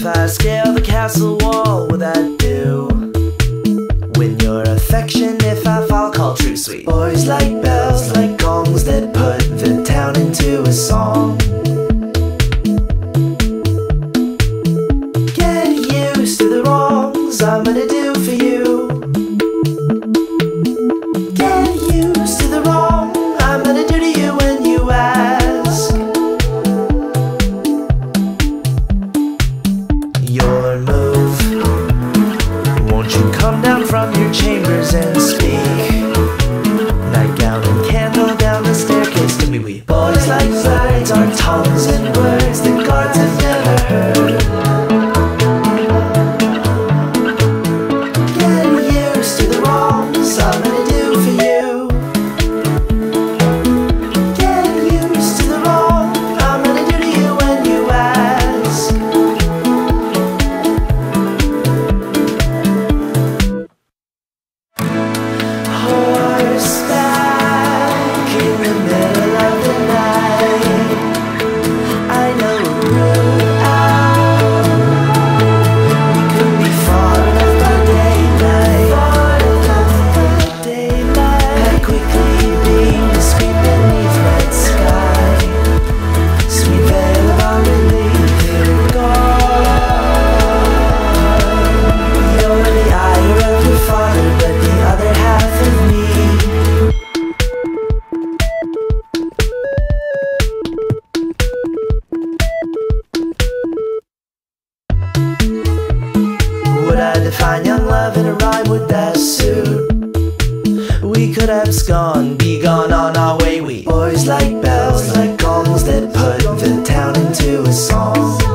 I scale the castle wall, would that do? Win your affection if I fall, call true, sweet boys like bells, like gongs that put the town into a song. Get used to the wrongs I'm gonna do for you. Get used to the wrong I'm gonna do to you when you ask. Your move, won't you come down from your chambers and speak? Nightgown and candle down the staircase to me. We boys like birds, our tongues and words that guards have never heard. Get used to the wrongs I'm gonna do for you. Get used to the wrong I'm gonna do to you when you ask. Horseback in the middle of the night, I know a route out. We could be far enough by daylight, I'd quickly beam to sweep beneath night sky. Sweet veil of our relief, you're gone. You're the ire of your father, but the other half of me. Would I define young love in a rhyme? Would that suit? We could abscond, be gone on our way. We boys like bells, like gongs that put the town into a song.